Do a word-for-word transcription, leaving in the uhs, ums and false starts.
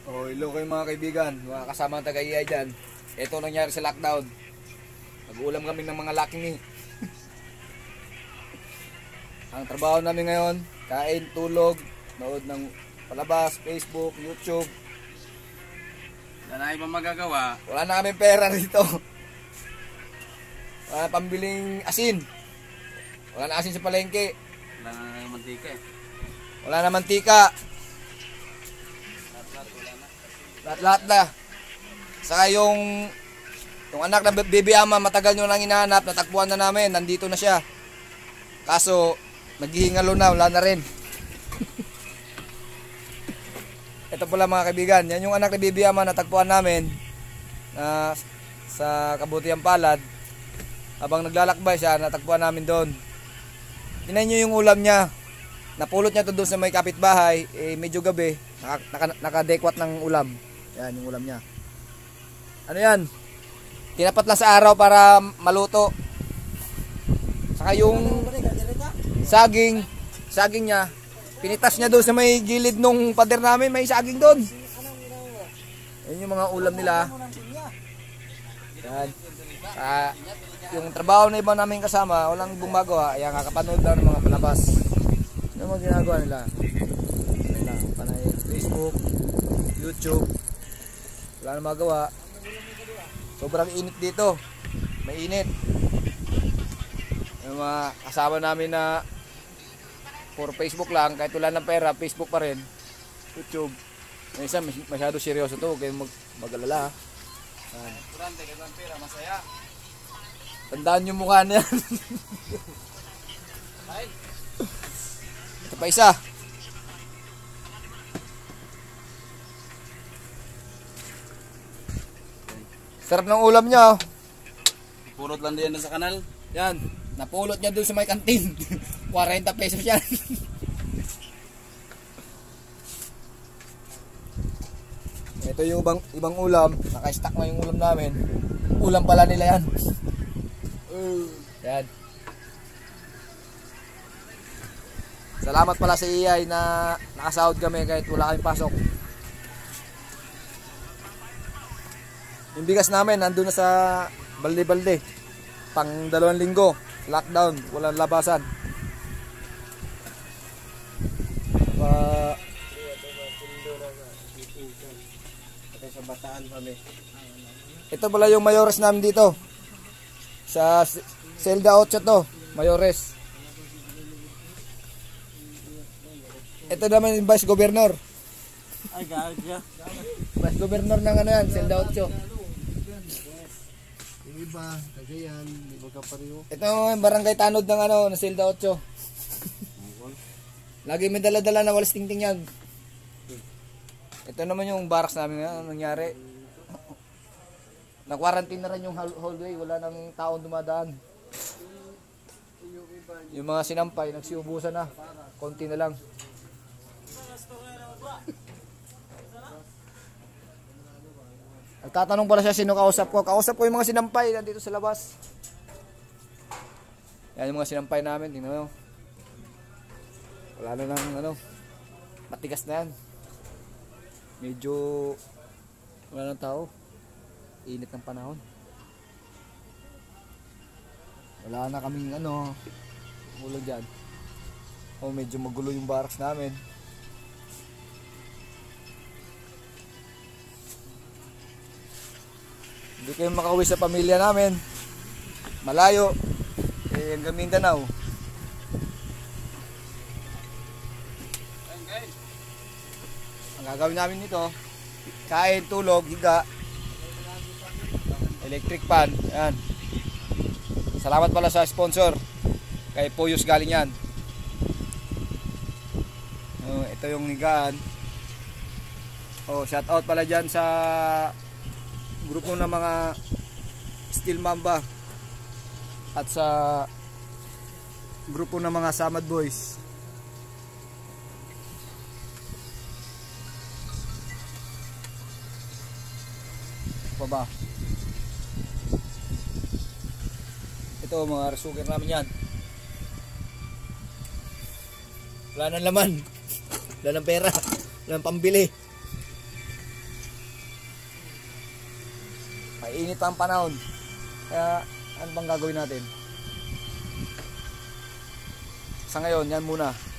Oh, hello kayo mga kaibigan, mga kasama ng taga-I I dyan. Ito nangyari sa lockdown. Nag-uulam kami ng mga Lucky Me. Ang trabaho namin ngayon, kain, tulog, nood ng palabas, Facebook, YouTube. Wala na ibang magagawa. Wala na kaming pera rito. Wala na pambiling asin. Wala na asin sa palengke. Wala na mantika eh. Wala na mantika. Lahat-lahat na. Saka yung yung anak na baby ama, matagal nyo lang hinahanap, natakbuhan na namin, nandito na siya. Kaso, naghihingalo na, wala na rin. Ito pala mga kaibigan, yan yung anak na baby ama, natagpuan namin na sa Kabutiang Palad. Habang naglalakbay siya, natagpuan namin doon. Tingnan nyo yung ulam niya. Napulot niya to doon sa may kapitbahay, eh, medyo gabi, naka, naka, nakadekwat ng ulam. Yan yung ulam niya. Ano yan? Tinapat lang sa araw para maluto. Saka yung saging, saging niya, pinitas niya doon sa may gilid nung pader namin, may saging doon. Yan yung mga ulam nila. Yan. Saka yung trabaho na iba namin kasama, walang gumagawa, ayan, kakapanood lang ng mga palabas. Ano mga ginagawa nila? Nila, panay Facebook, YouTube. Wala na magawa. Sobrang init dito. Mainit. Yung mga kasama namin na for Facebook lang, kahit wala ng pera, Facebook pa rin. YouTube. Yung isa masyado seryoso to, huwag kayong mag mag-alala. Kurante, kaya pera, masaya. Tandaan yung mukha niya. Ito pa isa. Sarap ng ulam niya. Oh. Pulot lang din sa kanal. Yan. Napulot niya dun sa may kantin. forty pesos yan. Ito yung ibang, ibang ulam. Naka-stack na yung ulam namin. Ulam pala nila yan. Yan. Salamat pala sa I I na nakasahod kami kahit wala kaming pasok. Yung bigas namin nandun na sa balde-balde. Pang dalawang linggo. Lockdown. Walang labasan. Uh, Sa Bataan kami. ito pala yung mayores namin dito. Sa Celda eight to. Mayores. Ito naman yung Vice Governor. Ay, gaga. Vice Governor ng ano yan, Celda eight. Yung iba, Cagayan, iba ka pareho. Ito yung barangay tanod ng ano, ng Celda eight. Lagi may dala-dala na walis tingting yan. Ito naman yung barracks namin ngayon, nangyari. Na-quarantine na rin yung hallway, wala nang taong dumadaan. Yung mga sinampay, nagsiubusan na. Konti na lang. Nagtatanong pala siya sino kausap ko. Kausap ko yung mga sinampay nandito sa labas. Yan yung mga sinampay namin. Tingnan mo. Wala na lang ano. Matigas na yan. Medyo wala ng tao. Init ng panahon. Wala na kaming ano. Ulo dyan. O medyo magulo yung barracks namin. Hindi kayo makauwi sa pamilya namin. Malayo. Eh, hanggang Mindanao. Ang gagawin namin nito, kain, tulog, higa, electric pan. Yan. Salamat pala sa sponsor. Kay Poyos galing yan. Oh, ito yung higaan. Oh, shout out pala dyan sa grupo ng mga Steel Mamba at sa grupo ng mga Samad Boys. Pa ba? Ito mga resuker namin yan. Wala nang laman. Wala nang pera. Wala nang pambili. Mainit pa ang panahon. Kaya ano bang gagawin natin? Sa ngayon, yan muna.